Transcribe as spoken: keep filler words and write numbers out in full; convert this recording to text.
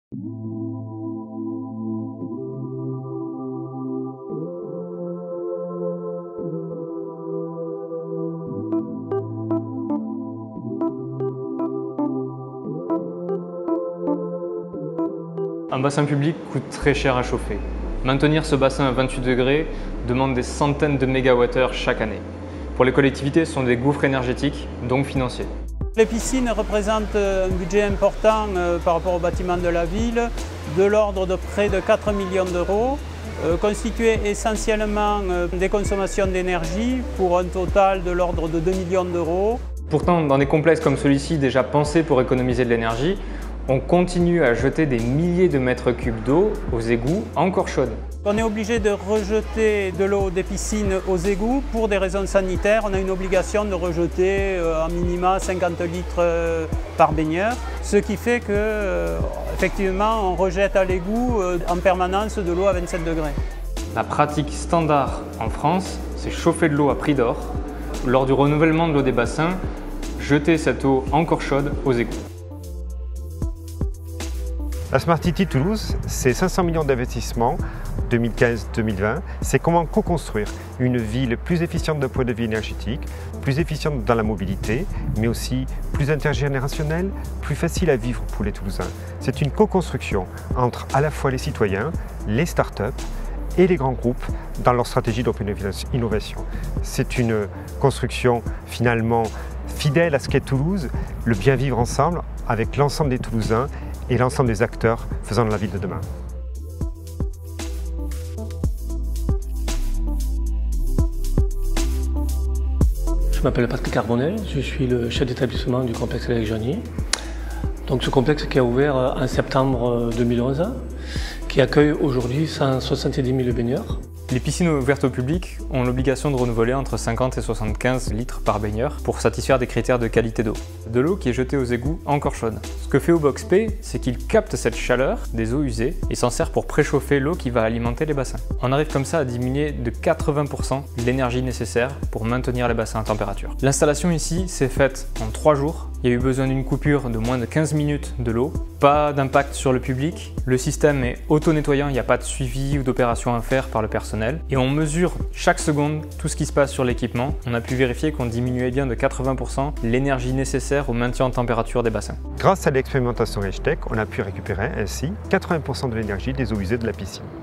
Un bassin public coûte très cher à chauffer. Maintenir ce bassin à vingt-huit degrés demande des centaines de mégawattheures chaque année. Pour les collectivités, ce sont des gouffres énergétiques, donc financiers. Les piscines représentent un budget important par rapport au bâtiment de la ville, de l'ordre de près de quatre millions d'euros, constitué essentiellement des consommations d'énergie pour un total de l'ordre de deux millions d'euros. Pourtant, dans des complexes comme celui-ci, déjà pensés pour économiser de l'énergie, on continue à jeter des milliers de mètres cubes d'eau aux égouts encore chaudes. On est obligé de rejeter de l'eau des piscines aux égouts pour des raisons sanitaires. On a une obligation de rejeter en minima cinquante litres par baigneur, ce qui fait que, effectivement, on rejette à l'égout en permanence de l'eau à vingt-sept degrés. La pratique standard en France, c'est chauffer de l'eau à prix d'or. Lors du renouvellement de l'eau des bassins, jeter cette eau encore chaude aux égouts. La Smart City Toulouse, c'est cinq cents millions d'investissements deux mille quinze deux mille vingt. C'est comment co-construire une ville plus efficiente d'un point de vue énergétique, plus efficiente dans la mobilité, mais aussi plus intergénérationnelle, plus facile à vivre pour les Toulousains. C'est une co-construction entre à la fois les citoyens, les startups et les grands groupes dans leur stratégie d'open innovation. C'est une construction finalement fidèle à ce qu'est Toulouse, le bien vivre ensemble avec l'ensemble des Toulousains et l'ensemble des acteurs faisant de la ville de demain. Je m'appelle Patrick Carbonel, je suis le chef d'établissement du complexe Lévesque Joigny. Donc ce complexe qui a ouvert en septembre deux mille onze, qui accueille aujourd'hui cent soixante-dix mille baigneurs. Les piscines ouvertes au public ont l'obligation de renouveler entre cinquante et soixante-quinze litres par baigneur pour satisfaire des critères de qualité d'eau. De l'eau qui est jetée aux égouts encore chaude. Ce que fait Oboxp, c'est qu'il capte cette chaleur des eaux usées et s'en sert pour préchauffer l'eau qui va alimenter les bassins. On arrive comme ça à diminuer de quatre-vingts pour cent l'énergie nécessaire pour maintenir les bassins à température. L'installation ici s'est faite en trois jours. Il y a eu besoin d'une coupure de moins de quinze minutes de l'eau. Pas d'impact sur le public. Le système est auto-nettoyant, il n'y a pas de suivi ou d'opération à faire par le personnel. Et on mesure chaque seconde tout ce qui se passe sur l'équipement. On a pu vérifier qu'on diminuait bien de quatre-vingts pour cent l'énergie nécessaire au maintien en température des bassins. Grâce à l'expérimentation Edgetech, on a pu récupérer ainsi quatre-vingts pour cent de l'énergie des eaux usées de la piscine.